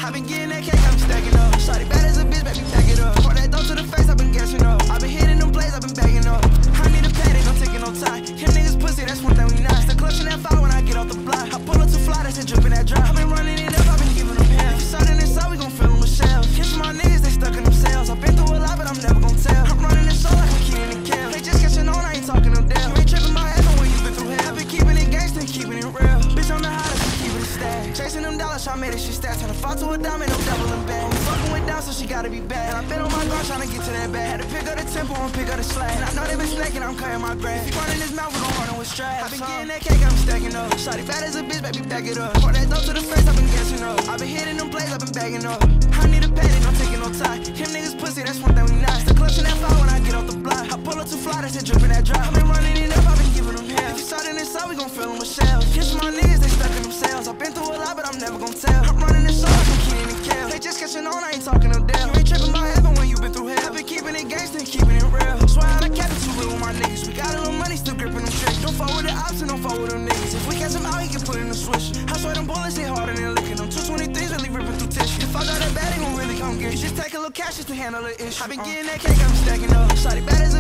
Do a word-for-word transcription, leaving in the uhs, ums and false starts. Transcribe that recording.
I been getting that cake, I been stacking up. Shawty bad as a bitch, baby, back it up. Pour that dough to the face, I been gassing up. I been hitting them plays, I been bagging up. I need a paddock, I'm taking no tie. Him niggas pussy, that's one thing we not. Still clutching that fire when I get off the block. I pull up too fly, that's it dripping that drop. I been running it up, I been giving them hell. If you saw them inside, we gon' fill them with shells. Kiss my niggas, they stuck in themselves. I've been through a lot, but I'm never gon' tell. I'm running this show like I'm Keenan and Kel. They just catching on, I ain't talking them down. You ain't tripping my head, when you been through hell. I been keeping it gangsta, keeping it real. Bitch, I'm the hottest, I'm keeping it stacked. Chasing them dollars, I made it shit stats. Tryna fall to a diamond, I'm doubling back. I'm fucking with down, so she gotta be bad. And I been on my grind, tryna get to that bag. Had to pick up the tempo and pick up the slack. And I know they been snaking, I'm cutting my grass. If you running this mouth, we gon' run with straps. I been getting that cake, I'm stacking up. Shawty bad as a bitch, baby, back it up. Pour that dough to the face, I been gassing up. I been hitting them plays, I been bagging up. I need a paddock, I'm taking no tie. Him niggas pussy, that's one thing we not. Still clutching that fire when I get off the block. I pull up too fly, that's it dripping that drop. I been running it up, I been giving them hell. If you saw them inside, we gon' fill them with shells. Kiss my niggas, they stuck in themselves. I been through a lot, but I'm never gon' tell. I'm running this show like I'm Keenan and Kel. They just catching on, I ain't talking them down. You ain't tripping my heaven when you been through hell. I been keeping it gangsta and keeping it real. Swear I done kept it too real with my niggas. We got a little money, still gripping them tricks. Don't fuck with the ops and don't fuck with them niggas. If we catch him out, he can put in the switch. I swear them bullets hit harder than licking them. two twenty-threes really ripping through tissue. If I got that bad, they gon' really come get you. Just take a little cash just to handle the issue. I been getting that cake, I been stacking up. Shawty bad as